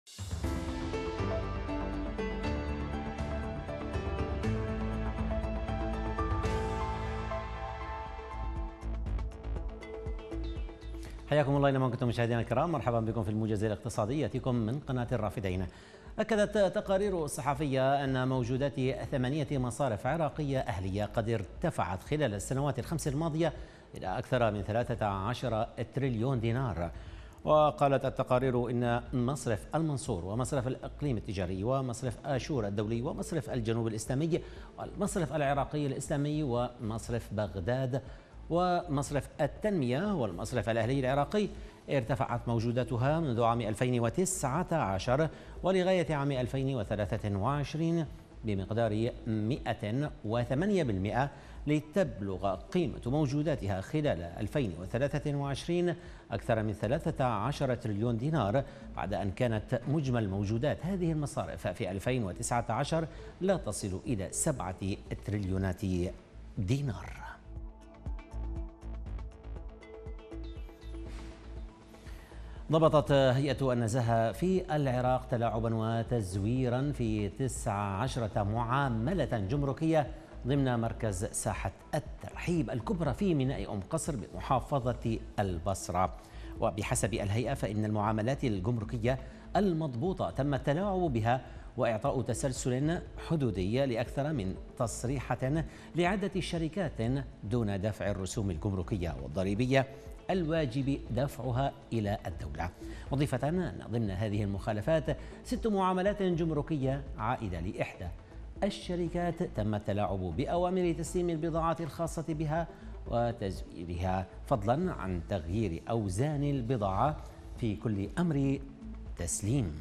حياكم الله أينما كنتم مشاهدينا الكرام، مرحبا بكم في الموجز الاقتصادي يأتيكم من قناة الرافدين. أكدت تقارير صحفية أن موجودات 8 مصارف عراقية أهلية قد ارتفعت خلال السنوات الخمس الماضية إلى أكثر من 13 تريليون دينار. وقالت التقارير إن مصرف المنصور ومصرف الإقليم التجاري ومصرف آشور الدولي ومصرف الجنوب الإسلامي والمصرف العراقي الإسلامي ومصرف بغداد ومصرف التنمية والمصرف الأهلي العراقي ارتفعت موجوداتها منذ عام 2019 ولغاية عام 2023 بمقدار 108%، لتبلغ قيمة موجوداتها خلال 2023 أكثر من 13 تريليون دينار، بعد أن كانت مجمل موجودات هذه المصارف في 2019 لا تصل إلى 7 تريليونات دينار. ضبطت هيئة النزاهة في العراق تلاعبا وتزويرا في 19 معاملة جمركية ضمن مركز ساحة الترحيب الكبرى في ميناء أم قصر بمحافظة البصرة. وبحسب الهيئة فإن المعاملات الجمركية المضبوطة تم التلاعب بها وإعطاء تسلسل حدودي لأكثر من تصريحة لعدة شركات دون دفع الرسوم الجمركية والضريبية الواجب دفعها إلى الدولة، مضيفة أن ضمن هذه المخالفات 6 معاملات جمركية عائدة لإحدى الشركات تم التلاعب بأوامر تسليم البضاعات الخاصة بها وتزويرها، فضلا عن تغيير أوزان البضاعة في كل أمر تسليم.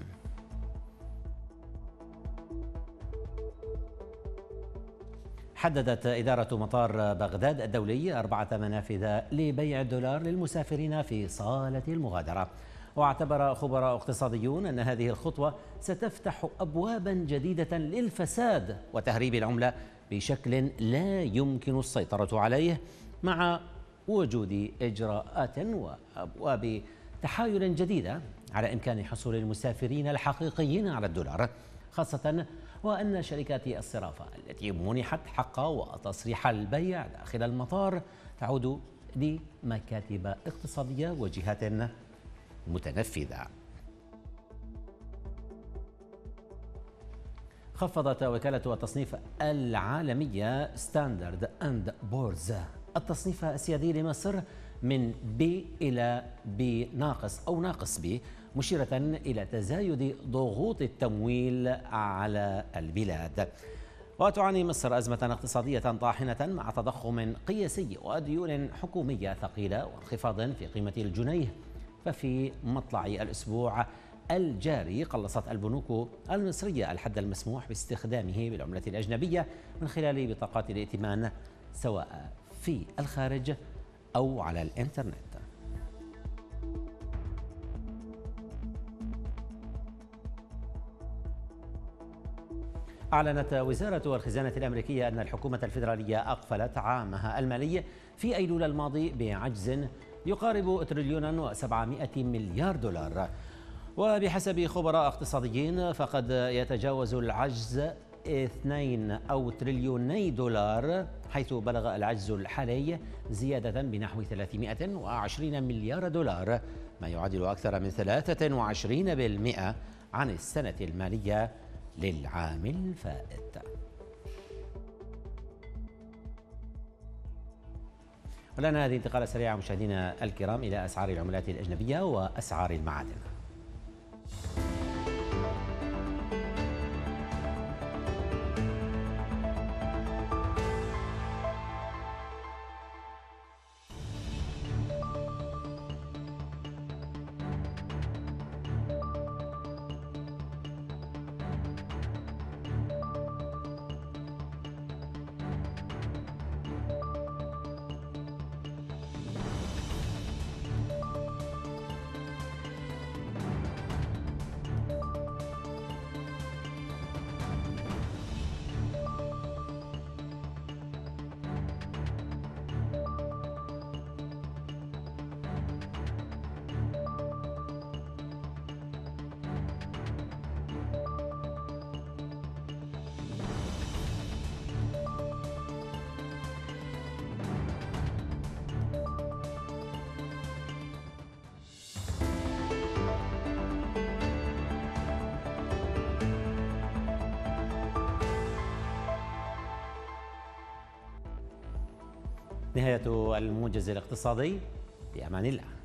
حددت إدارة مطار بغداد الدولي 4 منافذ لبيع الدولار للمسافرين في صالة المغادرة. واعتبر خبراء اقتصاديون أن هذه الخطوة ستفتح أبوابا جديدة للفساد وتهريب العملة بشكل لا يمكن السيطرة عليه، مع وجود إجراءات وأبواب تحايل جديدة على إمكان حصول المسافرين الحقيقيين على الدولار، خاصة وأن شركات الصرافة التي منحت حق وتصريح البيع داخل المطار تعود لمكاتب اقتصادية وجهات متنفذة. خفضت وكالة التصنيف العالمية ستاندرد أند بورز التصنيف السيادي لمصر من B إلى B ناقص أو ناقص B، مشيرة إلى تزايد ضغوط التمويل على البلاد. وتعاني مصر أزمة اقتصادية طاحنة مع تضخم قياسي وديون حكومية ثقيلة وانخفاض في قيمة الجنيه. ففي مطلع الأسبوع الجاري قلصت البنوك المصرية الحد المسموح باستخدامه بالعملة الأجنبية من خلال بطاقات الائتمان سواء في الخارج أو على الإنترنت. أعلنت وزارة الخزانة الأمريكية أن الحكومة الفيدرالية أقفلت عامها المالي في أيلول الماضي بعجز يقارب تريليون و700 مليار دولار. وبحسب خبراء اقتصاديين فقد يتجاوز العجز 2 أو تريليوني دولار، حيث بلغ العجز الحالي زيادة بنحو 320 مليار دولار، ما يعادل أكثر من 23% عن السنة المالية للعام الفائت. ولنا هذه انتقالة سريعة مشاهدينا الكرام إلى أسعار العملات الأجنبية وأسعار المعادن. نهاية الموجز الاقتصادي، بأمان الله.